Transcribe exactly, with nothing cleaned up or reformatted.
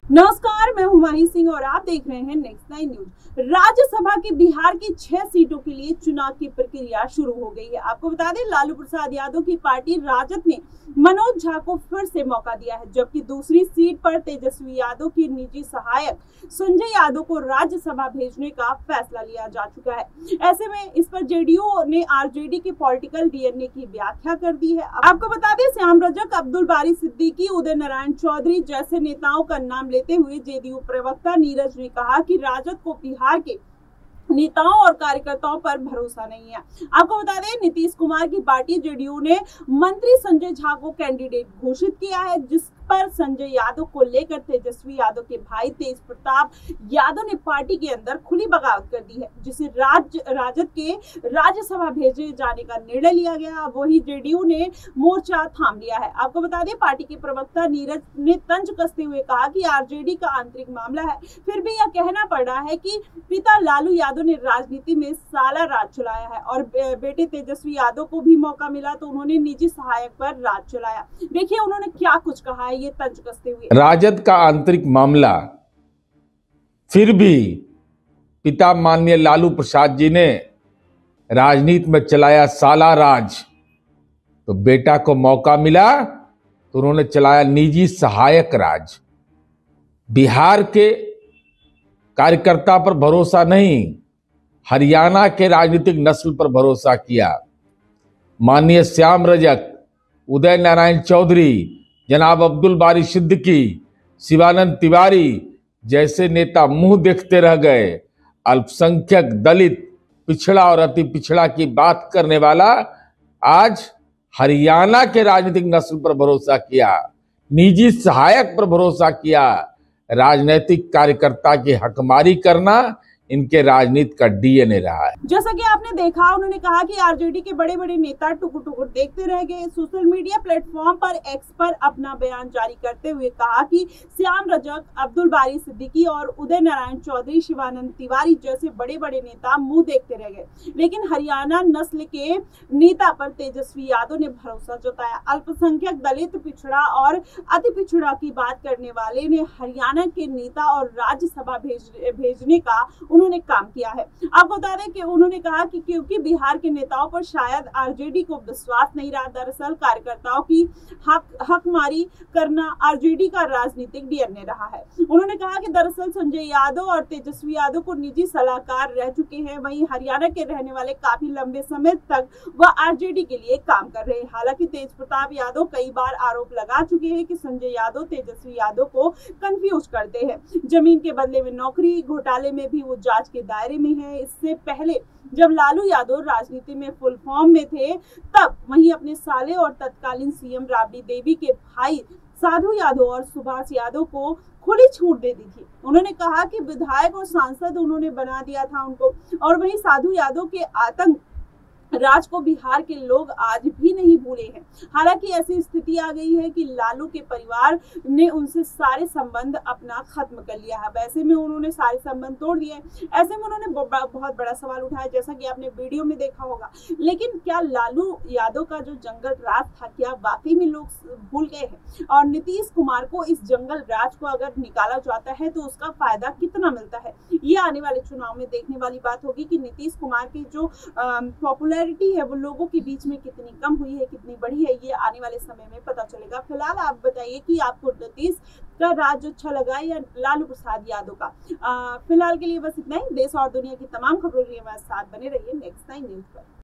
नमस्कार, मैं हुमायूं सिंह और आप देख रहे हैं नेक्स्ट नाइन न्यूज। राज्यसभा की बिहार की छह सीटों के लिए चुनाव की प्रक्रिया शुरू हो गई है। आपको बता दें, लालू प्रसाद यादव की पार्टी राजद ने मनोज झा को फिर से मौका दिया है, जबकि दूसरी सीट पर तेजस्वी यादव की निजी सहायक संजय यादव को राज्यसभा भेजने का फैसला लिया जा चुका है। ऐसे में इस पर जेडीयू ने आरजेडी के पॉलिटिकल डीएनए की व्याख्या कर दी है। आपको बता दें, श्याम रजक, अब्दुल बारी सिद्दीकी, उदय नारायण चौधरी जैसे नेताओं का नाम लेते हुए जेडीयू प्रवक्ता नीरज ने कहा कि राजद को बिहार के नेताओं और कार्यकर्ताओं पर भरोसा नहीं है। आपको बता दें, नीतीश कुमार की पार्टी जेडीयू ने मंत्री संजय झा को कैंडिडेट घोषित किया है, जिस पर संजय यादव को लेकर तेजस्वी यादव के भाई तेज प्रताप यादव ने पार्टी के अंदर खुली बगावत कर दी है, जिसे राज्य राजद के राज्यसभा भेजे जाने का निर्णय लिया गया। वही जेडीयू ने मोर्चा थाम लिया है। आपको बता दें, पार्टी के प्रवक्ता नीरज ने तंज कसते हुए कहा कि आरजेडी का आंतरिक मामला है, फिर भी यह कहना पड़ रहा है कि पिता लालू यादव ने राजनीति में साला राज चलाया है और बेटे तेजस्वी यादव को भी मौका मिला तो उन्होंने निजी सहायक पर राज चलाया। देखिए उन्होंने क्या कुछ कहा है, ये तंज कसते हुए। राजद का आंतरिक मामला, फिर भी पिता माननीय लालू प्रसाद जी ने राजनीति में चलाया साला राज, तो बेटा को मौका मिला तो उन्होंने चलाया निजी सहायक राज। बिहार के कार्यकर्ता पर भरोसा नहीं, हरियाणा के राजनीतिक नस्ल पर भरोसा किया। माननीय श्याम रजक, उदय नारायण चौधरी, जनाब अब्दुल बारी सिद्दीकी, शिवानंद तिवारी जैसे नेता मुंह देखते रह गए। अल्पसंख्यक, दलित, पिछड़ा और अति पिछड़ा की बात करने वाला आज हरियाणा के राजनीतिक नस्ल पर भरोसा किया, निजी सहायक पर भरोसा किया। राजनीतिक कार्यकर्ता की हकमारी करना इनके राजनीति का डीएनए रहा है। जैसा कि आपने देखा, उन्होंने कहा कि आरजेडी के बड़े बड़े नेता टुकुर टुकुर देखते रह गए। सोशल मीडिया प्लेटफॉर्म पर एक्स पर अपना बयान जारी करते हुए कहा कि श्याम रजक, अब्दुल बारी सिद्दीकी और उदय नारायण चौधरी, शिवानंद तिवारी जैसे बड़े बड़े नेता मुंह देखते रह गए, लेकिन हरियाणा नस्ल के नेता पर तेजस्वी यादव ने भरोसा जताया। अल्पसंख्यक, दलित, पिछड़ा और अति पिछड़ा की बात करने वाले ने हरियाणा के नेता और राज्यसभा भेज भेजने का उन्होंने काम किया है। आपको बता दें कि उन्होंने कहा कि क्योंकि बिहार के नेताओं पर शायद आरजेडी को विश्वास नहीं रहा। दरअसल कार्यकर्ताओं की हक हकमारी करना आरजेडी का राजनीतिक डीएनए रहा है। उन्होंने कहा कि दरअसल संजय यादव और तेजस्वी यादव को निजी सलाहकार रह चुके हैं। वहीं हरियाणा के रहने वाले काफी लंबे समय तक वह आरजेडी के लिए काम कर रहे हैं। हालांकि तेज प्रताप यादव कई बार आरोप लगा चुके हैं कि संजय यादव तेजस्वी यादव को कंफ्यूज करते हैं। जमीन के बदले में नौकरी घोटाले में भी वो जांच के दायरे में है। इससे पहले जब लालू यादव राजनीति में फुल फॉर्म में थे, तब वहीं अपने साले और तत्कालीन सीएम राबड़ी देवी के भाई साधु यादव और सुभाष यादव को खुली छूट दे दी थी। उन्होंने कहा कि विधायक और सांसद उन्होंने बना दिया था उनको। और वहीं साधु यादव के आतंक राज को बिहार के लोग आज भी नहीं भूले हैं। हालांकि ऐसी स्थिति आ गई है कि लालू के परिवार ने उनसे सारे संबंध अपना खत्म कर लिया है। वैसे में उन्होंने सारे संबंध तोड़ दिए। ऐसे में उन्होंने बहुत बड़ा सवाल उठाया, जैसा कि आपने वीडियो में देखा होगा। लेकिन क्या लालू यादव का जो जंगल राज था, क्या वाकई में लोग भूल गए हैं? और नीतीश कुमार को इस जंगल राज को अगर निकाला जाता है तो उसका फायदा कितना मिलता है, ये आने वाले चुनाव में देखने वाली बात होगी कि नीतीश कुमार की जो पॉपुलर है वो लोगों के बीच में कितनी कम हुई है, कितनी बढ़ी है, ये आने वाले समय में पता चलेगा। फिलहाल आप बताइए कि आपको नीतीश का राज अच्छा लगा या लालू प्रसाद यादव का। आ, फिलहाल के लिए बस इतना ही। देश और दुनिया की तमाम खबरों के लिए हमारे साथ बने रहिए नेक्स्ट नाइन न्यूज पर।